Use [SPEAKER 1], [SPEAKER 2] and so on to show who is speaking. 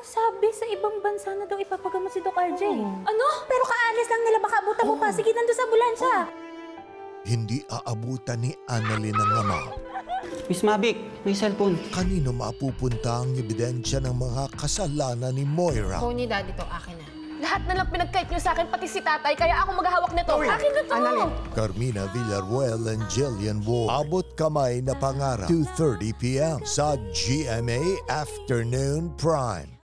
[SPEAKER 1] Sabi sa ibang bansa na daw ipapagamot si Doc RJ.
[SPEAKER 2] Ano? Pero kaalis lang nila, baka abutan mo pa. Sige, nandun sa ambulansya.
[SPEAKER 3] Hindi aabutan ni Annalyn ang ama.
[SPEAKER 4] Miss Mavic, may cellphone.
[SPEAKER 3] Kanino mapupunta ang ebidensya ng mga kasalanan ni Moira?
[SPEAKER 5] Phone ni Daddy to, akin na. Lahat na lang pinagkait niyo sa akin, pati si tatay, kaya ako maghahawak nito. Akin na to!
[SPEAKER 4] Annalyn.
[SPEAKER 3] Carmina Villarruel and Jillian Ward. Abot kamay na pangarap. 2:30 p.m. sa GMA Afternoon Prime.